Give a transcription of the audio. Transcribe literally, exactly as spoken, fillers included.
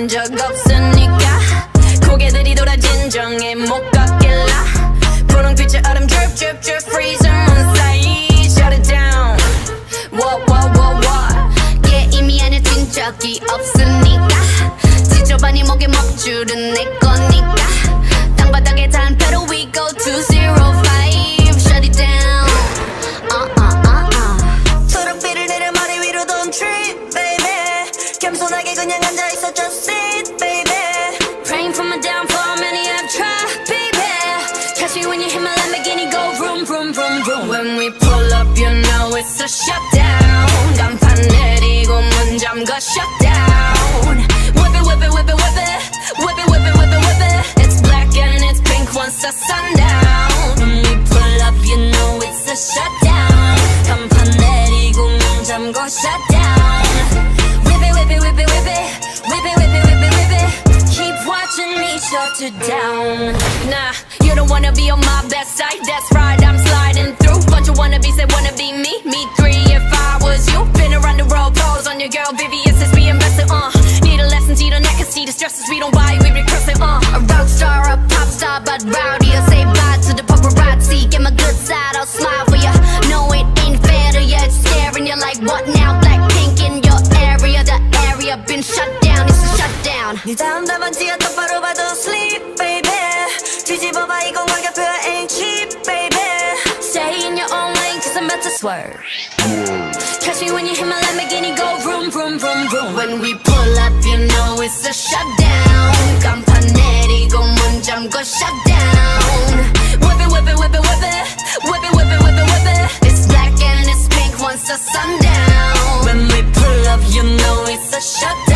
본 적 없으니까 고개들이 돌아 진정해 못 걷길라 분홍빛의 얼음 drip drip drip freeze on side shut it down what what what what 게임이 안에 뛴 적이 없으니까 지저분이 목에 먹줄은 내 거니까 땅바닥에 단패로 we go to zero five shut it down uh uh uh uh 초록빛을 내려 머리 위로 don't trip baby 겸손하게 그냥 앉아있어 just sit baby praying for my downfall many have tried baby catch me when you hit my Lamborghini go vroom vroom vroom vroom when we pull up you know it's a shutdown 간판 내리고 문 잠궈 shutdown whip it whip it whip it whip it whip it whip it whip it whip it it's black and it's pink once the sundown when we pull up you know it's a shutdown 간판 내리고 문 잠궈 shutdown whip it whip it whip it whip it whip it whip it whip it whip it keep watching me shut it down nah you don't wanna be on my best side that's right I'm sliding through bunch of wannabes that wanna be me me three if I was you been around the world pose on your girl B B S is we invested uh need a lesson see the neck and see the stresses we don't buy we recurse it uh a rock star a pop star but rowdy I say bye to the paparazzi get my good side I'll smile for ya no it ain't fair to ya it's staring you like what now BLACKPINK in your area the area been shut down it's a shutdown 네 다음 답안지가 똑바로 봐도 sleep baby 뒤집어봐 이건 가격표 ain't cheap baby stay in your own lane cause I'm about to swerve catch me when you hit my Lamborghini go vroom vroom vroom vroom when we pull up you know it's a shutdown 간판 내리고 문 잠궈 shutdown whip it whip it whip it whip it whip it whip it whip it whip it it's black and it's pink once the sundown when we pull up you know it's a shutdown